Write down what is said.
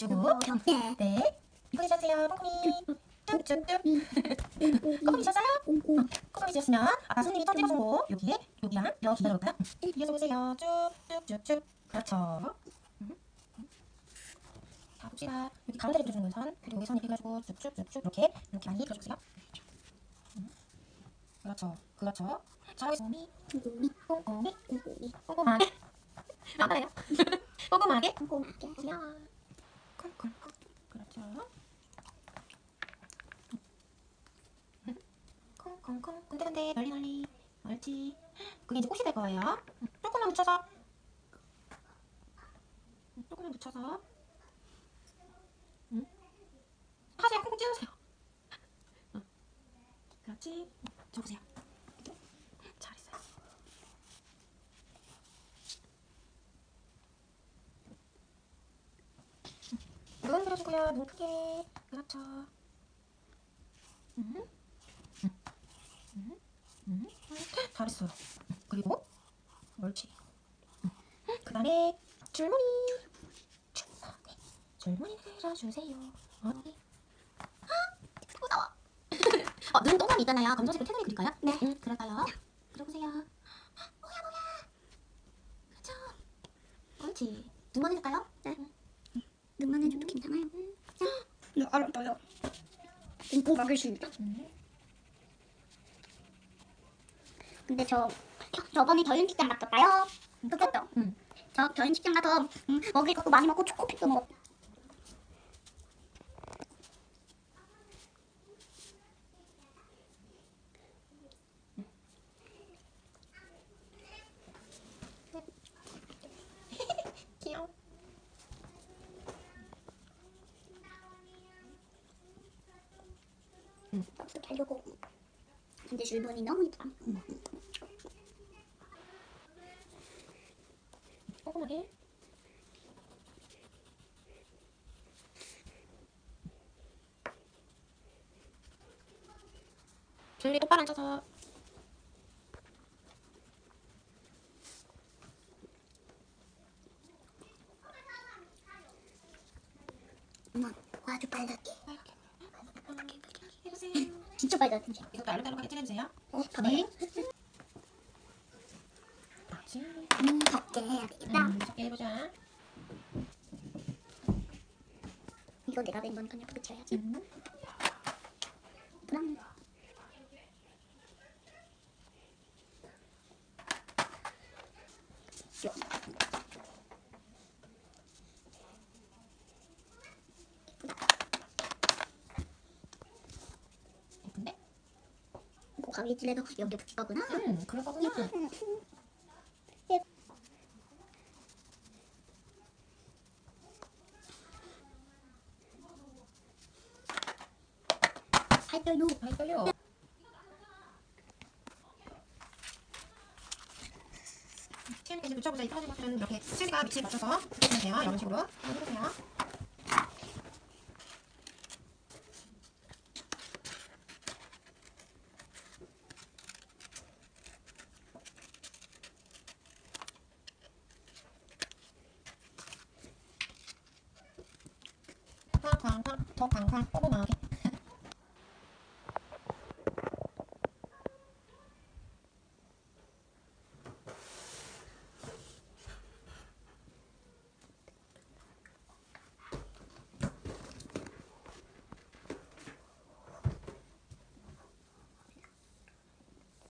주시고. 네. 이쁘게 주세요. 꼼꼼히. 뚝뚝뚝. 꼼꼼히 주셨어요? 꼼꼼히 주셨으면 아까 손님이 턴 찍어준 곳 여기랑 여기 열어볼까요? 이어서 보세요. 쭉쭉쭉쭉. 그렇죠. 자, 봅시다. 여기 가운데를 그려주는 선, 그리고 여기 선 이렇게 해가지고 쭉쭉쭉쭉 이렇게 많이 그려주세요. 그렇죠. 그렇죠. 자, 여기 꼼꼼히 꼼꼼하게 맞아요. 꼼꼼하게 귀여워. 콩콩콩. 그렇죠. 콩콩콩. 근데 널리 옳지. 그게 이제 꽃이 될 거예요. 조금만 묻혀서 하세요. 콩콩 찢으세요. 그렇지. 저 보세요. 잘했어요. 눈 그려주고요. 눈 크게. 그렇죠. 잘했어요. 그리고 옳지. 그 다음에 줄무늬. 줄무늬 그려주세요. 어디? 무서워. 눈 동그라미 있잖아요. 검정색으로 테두리 그릴까요? 네. 그럴까요? 그려보세요. 뭐야. 그렇죠. 옳지. 눈만 해줄까요? 네. 눈만 해줘도 괜찮아요. 네, 알았어요. 눈꼭 막으십니다. 근데 저번에 결혼식장 갔었어요. 그랬죠? 저 결혼식장 가서 먹을 것도 많이 먹고 초코팩도 먹었고. 귀여워. 어떻게 하려고. 근데 줄무늬 너무 예쁘다. 꼼꼼하게. 줄리 똑바로 앉아서. 엄마, 아주 빨갛게. 해보세요. 진짜 빨갛게. 이것도 알록달록하게 칠해주세요. 네. 그렇지. 적게 해야 되겠다. 적게 해보자. 이거 내가 낸 거니까 예쁘게 칠해야지. 그럼 예쁜데? 뭐 가위질해서 여기 붙일 거구나. 그럴 거구나. 할걸요. 맛있어요. 체온이 이제 붙여보자. 이 떨어진 것들은 이렇게 체리가 위치에 맞춰서 붙여주면 돼요. 이런 식으로 해보세요. 더 광광 꼼꼼하게.